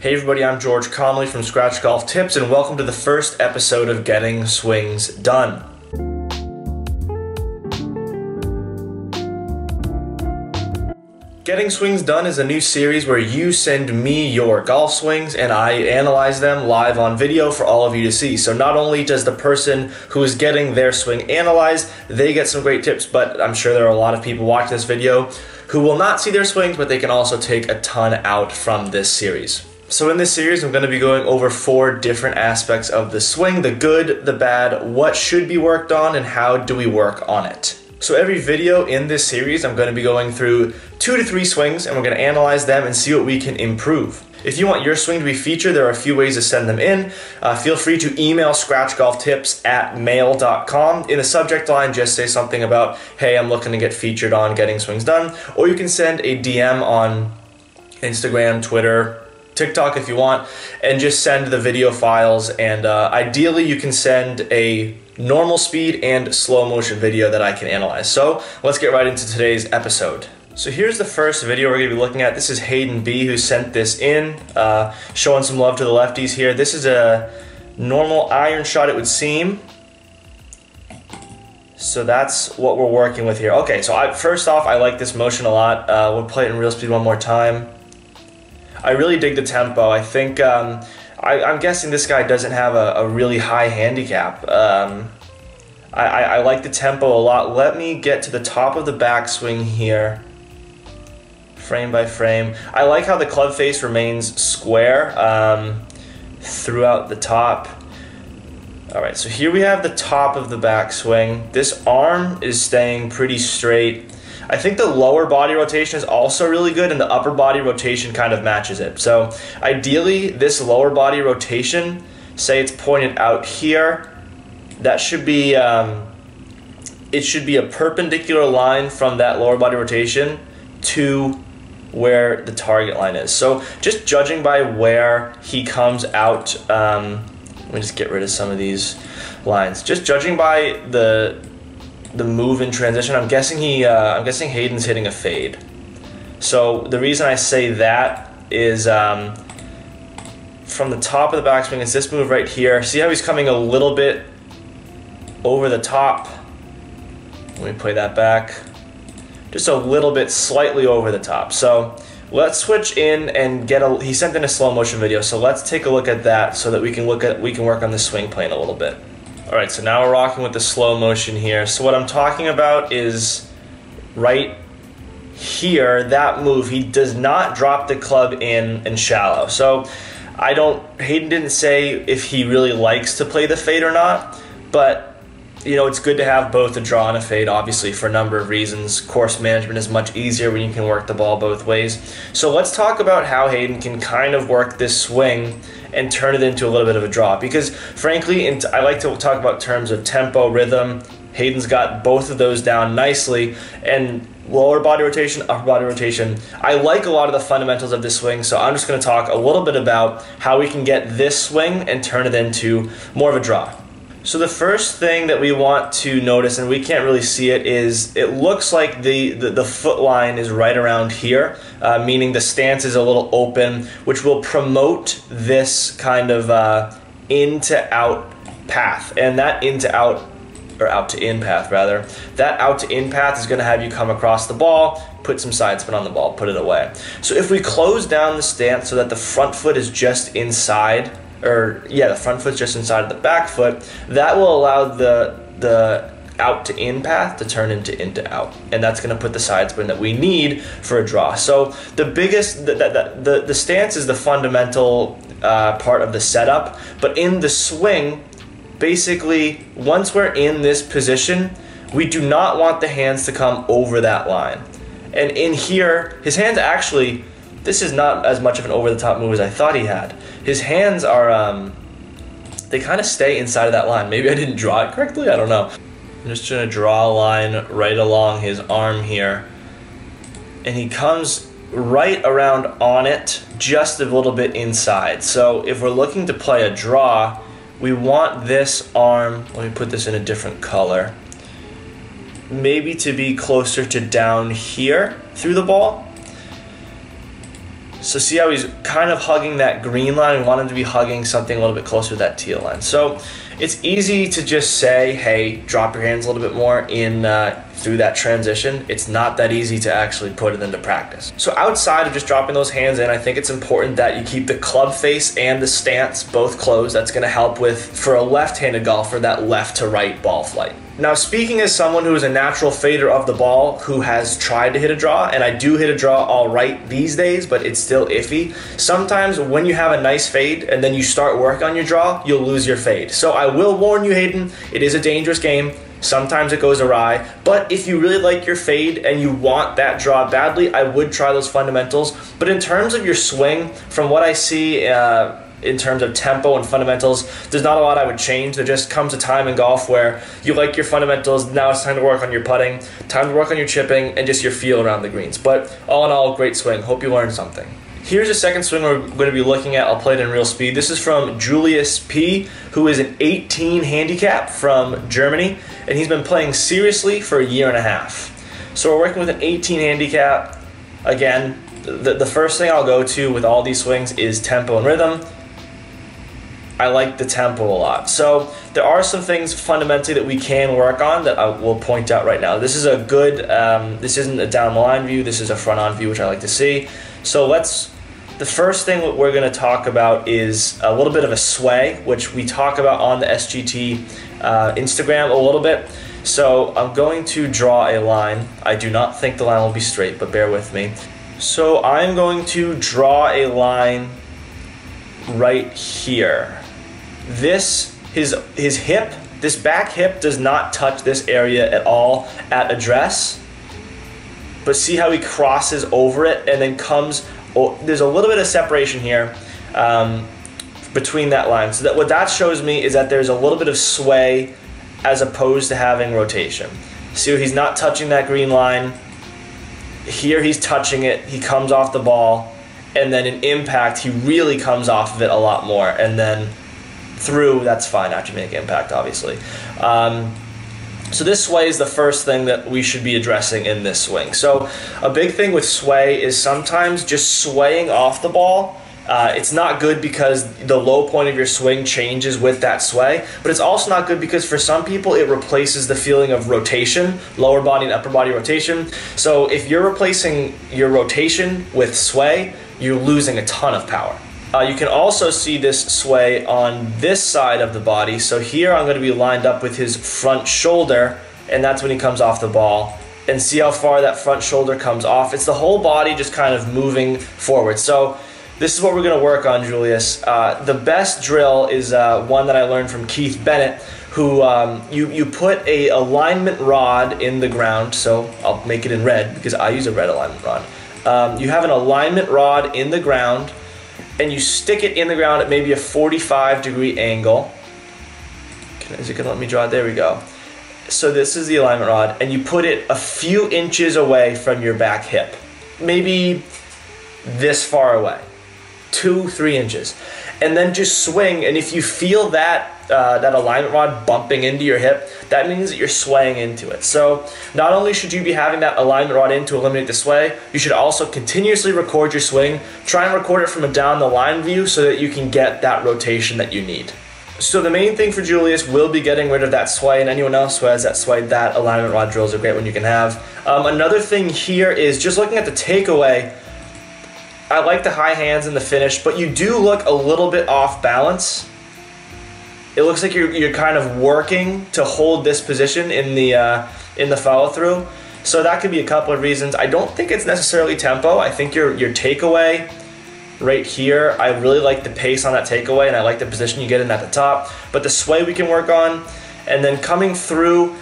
Hey everybody, I'm George Conley from Scratch Golf Tips, and welcome to the first episode of Getting Swings Done. Getting Swings Done is a new series where you send me your golf swings and I analyze them live on video for all of you to see. So not only does the person who is getting their swing analyzed, they get some great tips, but I'm sure there are a lot of people watching this video who will not see their swings, but they can also take a ton out from this series. So in this series, I'm going to be going over 4 different aspects of the swing: the good, the bad, what should be worked on, and how do we work on it. So every video in this series, I'm going to be going through 2 to 3 swings, and we're going to analyze them and see what we can improve. If you want your swing to be featured, there are a few ways to send them in. Feel free to email scratchgolftips@mail.com. In the subject line, just say something about, hey, I'm looking to get featured on Getting Swings Done. Or you can send a DM on Instagram, Twitter, TikTok if you want, and just send the video files, and ideally you can send a normal speed and slow motion video that I can analyze. So let's get right into today's episode. So here's the first video we're going to be looking at. This is Hayden B who sent this in, showing some love to the lefties here. This is a normal iron shot, it would seem. So that's what we're working with here. Okay, so first off, I like this motion a lot. We'll play it in real speed one more time. I really dig the tempo. I think, I'm guessing this guy doesn't have a really high handicap. I like the tempo a lot. Let me get to the top of the backswing here, frame by frame. I like how the club face remains square throughout the top. Alright, so here we have the top of the backswing. This arm is staying pretty straight. I think the lower body rotation is also really good, and the upper body rotation kind of matches it. So ideally, this lower body rotation, say it's pointed out here, that should be, it should be a perpendicular line from that lower body rotation to where the target line is. So just judging by where he comes out, let me just get rid of some of these lines. Just judging by the move in transition, I'm guessing Hayden's hitting a fade. So the reason I say that is from the top of the backswing, it's this move right here. See how he's coming a little bit over the top? Let me play that back. Just a little bit, slightly over the top. So let's switch in and he sent in a slow motion video, so let's take a look at that so that we can work on the swing plane a little bit. Alright, so now we're rocking with the slow motion here. So what I'm talking about is right here, that move. He does not drop the club in and shallow. So Hayden didn't say if he really likes to play the fade or not, but you know, it's good to have both a draw and a fade, obviously, for a number of reasons. Course management is much easier when you can work the ball both ways. So let's talk about how Hayden can kind of work this swing and turn it into a little bit of a draw. Because frankly, I like to talk about terms of tempo, rhythm. Hayden's got both of those down nicely. And lower body rotation, upper body rotation. I like a lot of the fundamentals of this swing, so I'm just going to talk a little bit about how we can get this swing and turn it into more of a draw. So the first thing that we want to notice, and we can't really see it, is it looks like the foot line is right around here, meaning the stance is a little open, which will promote this kind of in to out path. And that in to out, or out to in path rather, that out to in path is going to have you come across the ball, put some side spin on the ball, put it away. So if we close down the stance so that the front foot is just inside, the front foot's just inside of the back foot, that will allow the out to in path to turn into in to out, and that's going to put the side spin that we need for a draw. So the biggest, the stance is the fundamental part of the setup, but in the swing, basically, once we're in this position, we do not want the hands to come over that line. And in here, his hands actually, this is not as much of an over-the-top move as I thought he had. His hands are, they kind of stay inside of that line. Maybe I didn't draw it correctly, I don't know. I'm just going to draw a line right along his arm here. And he comes right around on it, just a little bit inside. So if we're looking to play a draw, we want this arm, let me put this in a different color, maybe to be closer to down here through the ball. So see how he's kind of hugging that green line? We want him to be hugging something a little bit closer to that teal line. So it's easy to just say, hey, drop your hands a little bit more in through that transition. It's not that easy to actually put it into practice. So outside of just dropping those hands in, I think it's important that you keep the club face and the stance both closed. That's going to help with, for a left-handed golfer, that left to right ball flight. Now, speaking as someone who is a natural fader of the ball, who has tried to hit a draw, and I do hit a draw all right these days, but it's still iffy. Sometimes when you have a nice fade and then you start work on your draw, you'll lose your fade. So I will warn you, Hayden, it is a dangerous game. Sometimes it goes awry, but if you really like your fade and you want that draw badly, I would try those fundamentals. But in terms of your swing, from what I see in terms of tempo and fundamentals, there's not a lot I would change. There just comes a time in golf where you like your fundamentals, now it's time to work on your putting, time to work on your chipping, and just your feel around the greens. But all in all, great swing. Hope you learned something. Here's a second swing we're going to be looking at. I'll play it in real speed. This is from Julius P., who is an 18 handicap from Germany, and he's been playing seriously for a year and a half. So we're working with an 18 handicap. Again, the first thing I'll go to with all these swings is tempo and rhythm. I like the tempo a lot. So there are some things fundamentally that we can work on that I will point out right now. This is a good, this isn't a down the line view, this is a front on view, which I like to see. So the first thing we're going to talk about is a little bit of a sway, which we talk about on the SGT Instagram a little bit. So I'm going to draw a line. I do not think the line will be straight, but bear with me. So I'm going to draw a line right here. His hip, this back hip does not touch this area at all at address, but see how he crosses over it and then comes, there's a little bit of separation here between that line. So that what that shows me is that there's a little bit of sway as opposed to having rotation. See, he's not touching that green line. Here he's touching it, he comes off the ball, and then in impact, he really comes off of it a lot more. And then through, that's fine after you make impact, obviously. So this sway is the first thing that we should be addressing in this swing. So a big thing with sway is sometimes just swaying off the ball. It's not good because the low point of your swing changes with that sway, but it's also not good because for some people it replaces the feeling of rotation, lower body and upper body rotation. So if you're replacing your rotation with sway, you're losing a ton of power. You can also see this sway on this side of the body. So here I'm going to be lined up with his front shoulder, and that's when he comes off the ball. And see how far that front shoulder comes off. It's the whole body just kind of moving forward. So this is what we're going to work on, Julius. The best drill is one that I learned from Keith Bennett, who you put a alignment rod in the ground. So I'll make it in red because I use a red alignment rod. You have an alignment rod in the ground, and you stick it in the ground at maybe a 45-degree angle. Is it going to let me draw it? There we go. So this is the alignment rod, and you put it a few inches away from your back hip. Maybe this far away. 2-3 inches. And then just swing, and if you feel that that alignment rod bumping into your hip, that means that you're swaying into it. So not only should you be having that alignment rod in to eliminate the sway, you should also continuously record your swing. Try and record it from a down the line view so that you can get that rotation that you need. So the main thing for Julius will be getting rid of that sway, and anyone else who has that sway, that alignment rod drill is a great one you can have. Another thing here is just looking at the takeaway. I like the high hands in the finish, but you do look a little bit off balance. It looks like you're kind of working to hold this position in the follow through. So that could be a couple of reasons. I don't think it's necessarily tempo. I think your takeaway right here, I really like the pace on that takeaway, and I like the position you get in at the top. But the sway we can work on, and then coming through.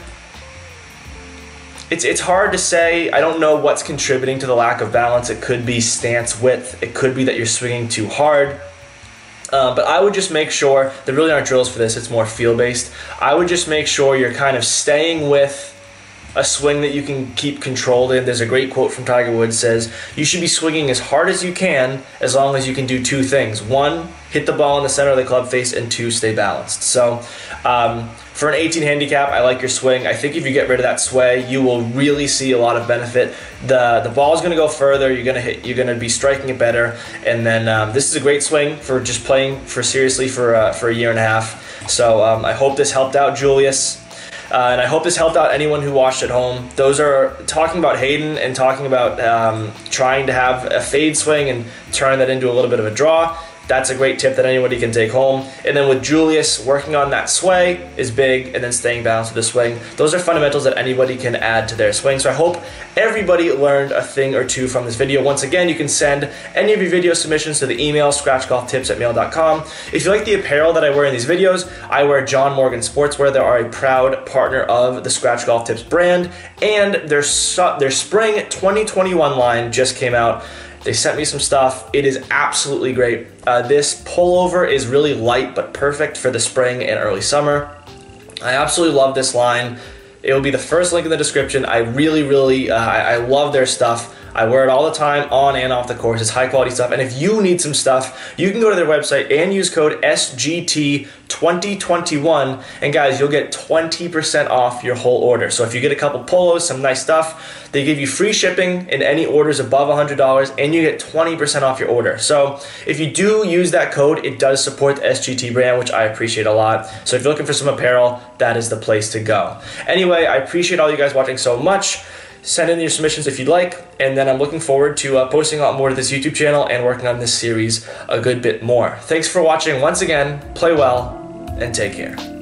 It's hard to say. I don't know what's contributing to the lack of balance. It could be stance width. It could be that you're swinging too hard. But I would just make sure, there really aren't drills for this, it's more feel-based. I would just make sure you're kind of staying with a swing that you can keep controlled in. There's a great quote from Tiger Woods says, you should be swinging as hard as you can as long as you can do two things. One, hit the ball in the center of the club face, and two, stay balanced. So for an 18 handicap, I like your swing. I think if you get rid of that sway, you will really see a lot of benefit. The ball is going to go further. You're going to be striking it better. And then this is a great swing for just playing seriously for a year and a half. So I hope this helped out Julius. And I hope this helped out anyone who watched at home. Those are talking about Hayden and talking about trying to have a fade swing and turn that into a little bit of a draw. That's a great tip that anybody can take home. And then with Julius, working on that sway is big, and then staying balanced with the swing. Those are fundamentals that anybody can add to their swing. So I hope everybody learned a thing or two from this video. Once again, you can send any of your video submissions to the email scratchgolftips@mail.com. If you like the apparel that I wear in these videos, I wear John Morgan Sportswear. They are a proud partner of the Scratch Golf Tips brand, and their spring 2021 line just came out. They sent me some stuff. It is absolutely great. This pullover is really light but perfect for the spring and early summer. I absolutely love this line. It will be the first link in the description. I really, I love their stuff. I wear it all the time, on and off the course. It's high quality stuff. And if you need some stuff, you can go to their website and use code SGT2021. And guys, you'll get 20% off your whole order. So if you get a couple polos, some nice stuff, they give you free shipping in any orders above $100, and you get 20% off your order. So if you do use that code, it does support the SGT brand, which I appreciate a lot. So if you're looking for some apparel, that is the place to go. Anyway, I appreciate all you guys watching so much. Send in your submissions if you'd like, and then I'm looking forward to posting a lot more to this YouTube channel and working on this series a good bit more. Thanks for watching once again, play well, and take care.